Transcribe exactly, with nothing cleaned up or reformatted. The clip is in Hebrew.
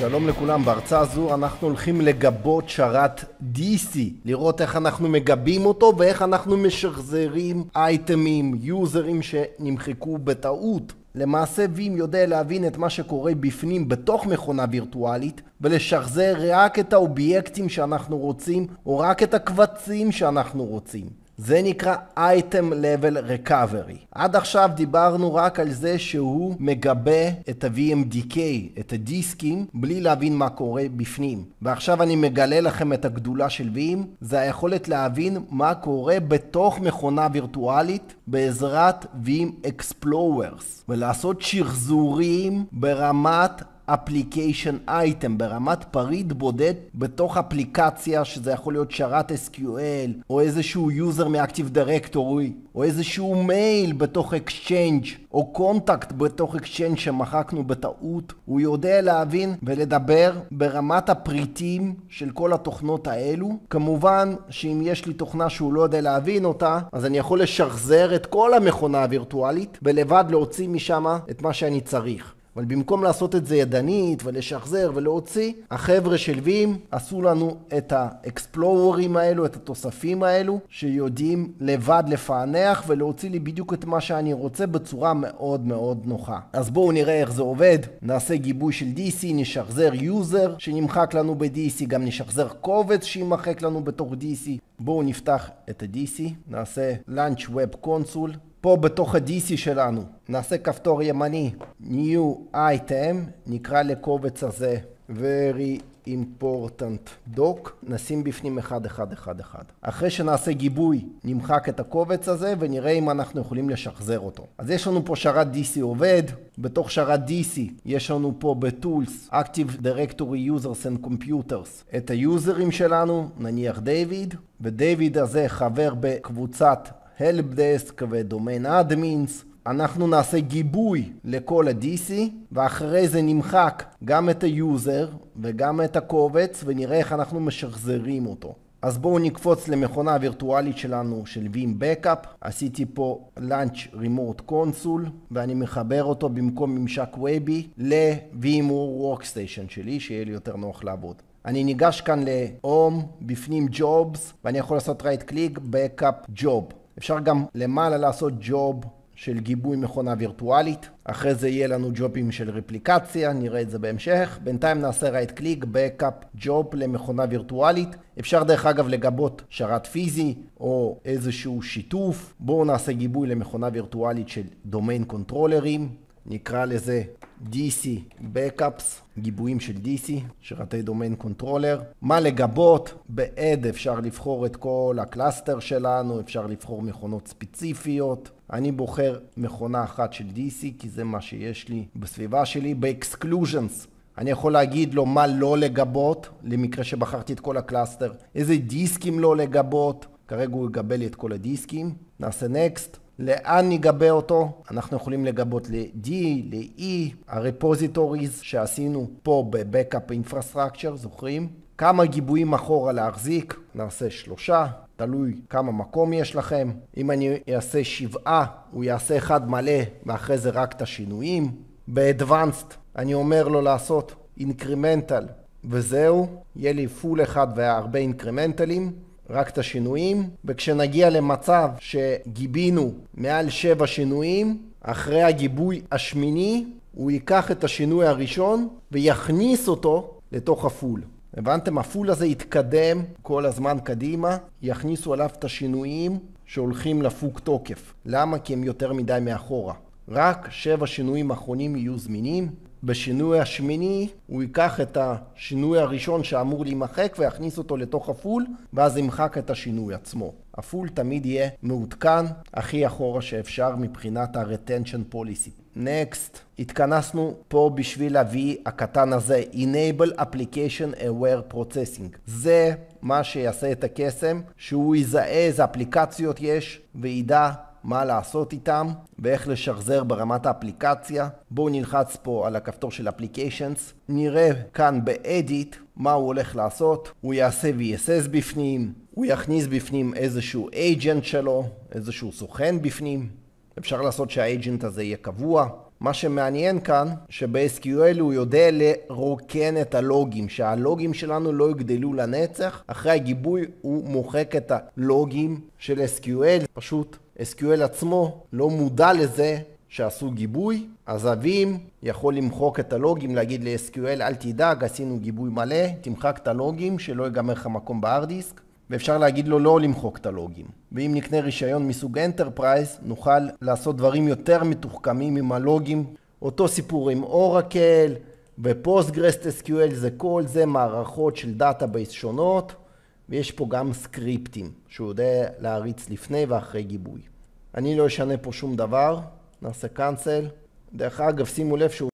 שלום לכולם, בהרצאה זו אנחנו הולכים לגבות שרת די סי, לראות איך אנחנו מגבים אותו ואיך אנחנו משחזרים אייטמים, יוזרים שנמחקו בטעות. למעשה וים יודע להבין את מה שקורה בפנים בתוך מכונה וירטואלית ולשחזר רק את האובייקטים שאנחנו רוצים או רק את הקבצים שאנחנו רוצים. זה נקרא Item Level Recovery. עד עכשיו דיברנו רק על זה שהוא מגבה את ה-וי אם די קיי, את הדיסקים, בלי להבין מה קורה בפנים. ועכשיו אני מגלה לכם את הגדולה של וים, זה היכולת להבין מה קורה בתוך מכונה וירטואלית בעזרת וים Explorers, ולעשות שחזורים ברמת Application Item, ברמת פריט בודד בתוך אפליקציה, שזה יכול להיות שרת אס קיו אל, או איזשהו user מ-Active Directory, או איזשהו מייל בתוך Exchange, או קונטקט בתוך Exchange שמחקנו בטעות. הוא יודע להבין ולדבר ברמת הפריטים של כל התוכנות האלו. כמובן שאם יש לי תוכנה שהוא לא יודע להבין אותה, אז אני יכול לשחזר את כל המכונה הווירטואלית, ולבד להוציא משם את מה שאני צריך. אבל במקום לעשות את זה ידנית ולשחזר ולהוציא, החבר'ה של וים עשו לנו את האקספלוררים האלו, את התוספים האלו, שיודעים לבד לפענח ולהוציא לי בדיוק את מה שאני רוצה בצורה מאוד מאוד נוחה. אז בואו נראה איך זה עובד. נעשה גיבוי של די סי, נשחזר יוזר שנמחק לנו ב-די סי, גם נשחזר קובץ שימחק לנו בתוך די סי. בואו נפתח את ה-די סי, נעשה Launch Web Console. פה בתוך ה-די סי שלנו נעשה כפתור ימני New Item, נקרא לקובץ הזה Very Important Doc, נשים בפנים אחד אחד אחד אחד. אחרי שנעשה גיבוי נמחק את הקובץ הזה ונראה אם אנחנו יכולים לשחזר אותו. אז יש לנו פה שרת די סי עובד, בתוך שרת די סי יש לנו פה ב-Tools Active Directory Users and Computers את היוזרים שלנו, נניח דיוויד, ודיוויד הזה חבר בקבוצת Help Desk ודומיין אדמינס. אנחנו נעשה גיבוי לכל ה-די סי, ואחרי זה נמחק גם את היוזר וגם את הקובץ, ונראה איך אנחנו משחזרים אותו. אז בואו נקפוץ למכונה הווירטואלית שלנו של וים Backup. עשיתי פה Launch Remote Console, ואני מחבר אותו במקום ממשק וובי ל-VMware Workstation שלי, שיהיה לי יותר נוח לעבוד. אני ניגש כאן ל-Home, בפנים Jobs, ואני יכול לעשות right click, Backup Job. אפשר גם למעלה לעשות ג'וב של גיבוי מכונה וירטואלית. אחרי זה יהיה לנו ג'ובים של רפליקציה, נראה את זה בהמשך. בינתיים נעשה right click, backup, ג'וב למכונה וירטואלית. אפשר דרך אגב לגבות שרת פיזי או איזשהו שיתוף. בואו נעשה גיבוי למכונה וירטואלית של דומיין קונטרולרים. נקרא לזה די סי Backups, גיבויים של די סי, שרתי דומיין קונטרולר. מה לגבות? ב-Add אפשר לבחור את כל הקלאסטר שלנו, אפשר לבחור מכונות ספציפיות. אני בוחר מכונה אחת של די סי, כי זה מה שיש לי בסביבה שלי. ב-Exclusions אני יכול להגיד לו מה לא לגבות, למקרה שבחרתי את כל הקלאסטר. איזה דיסקים לא לגבות, כרגע הוא יגבה לי את כל הדיסקים. נעשה Next. לאן נגבה אותו? אנחנו יכולים לגבות ל-D, ל-E, הרפוזיטוריז שעשינו פה ב-Backup Infrastructure, זוכרים? כמה גיבויים אחורה להחזיק? נעשה שלושה, תלוי כמה מקום יש לכם. אם אני אעשה שבעה, הוא יעשה אחד מלא, ואחרי זה רק את השינויים. ב-Advanced אני אומר לו לעשות Incremental, וזהו, יהיה לי פול אחד והרבה אינקרמנטלים. רק את השינויים, וכשנגיע למצב שגיבינו מעל שבע שינויים, אחרי הגיבוי השמיני, הוא ייקח את השינוי הראשון ויכניס אותו לתוך הפול. הבנתם? הפול הזה יתקדם כל הזמן קדימה, יכניסו עליו את השינויים שהולכים לפוג תוקף. למה? כי הם יותר מדי מאחורה. רק שבע שינויים האחרונים יהיו זמינים. בשינוי השמיני הוא ייקח את השינוי הראשון שאמור להימחק ויכניס אותו לתוך הפול, ואז ימחק את השינוי עצמו. הפול תמיד יהיה מעודכן הכי אחורה שאפשר מבחינת ה-retention policy. Next, התכנסנו פה בשביל להביא הקטן הזה, Enable Application Aware Processing. זה מה שיעשה את הקסם, שהוא יזהה איזה אפליקציות יש וידע מה לעשות איתם ואיך לשחזר ברמת האפליקציה. בואו נלחץ פה על הכפתור של Applications, נראה כאן ב-Edit מה הוא הולך לעשות. הוא יעשה וי אס אס בפנים, הוא יכניס בפנים איזשהו agent שלו, איזשהו סוכן בפנים. אפשר לעשות שהאג'נט הזה יהיה קבוע. מה שמעניין כאן, שב-אס קיו אל הוא יודע לרוקן את הלוגים, שהלוגים שלנו לא יגדלו לנצח. אחרי הגיבוי הוא מוחק את הלוגים של אס קיו אל. פשוט אס קיו אל עצמו לא מודע לזה שעשו גיבוי. אז אבים יכול למחוק את הלוגים, להגיד ל-אס קיו אל, אל תדאג, עשינו גיבוי מלא, תמחק את הלוגים, שלא ייגמר לך מקום בהארד דיסק. ואפשר להגיד לו לא למחוק את הלוגים. ואם נקנה רישיון מסוג אנטרפרייז, נוכל לעשות דברים יותר מתוחכמים עם הלוגים. אותו סיפור עם אורקל ופוסטגרס אס קיו אל, זה כל זה מערכות של דאטאבייס שונות, ויש פה גם סקריפטים שהוא יודע להריץ לפני ואחרי גיבוי. אני לא אשנה פה שום דבר, נעשה קאנצל. דרך אגב, שימו לב שהוא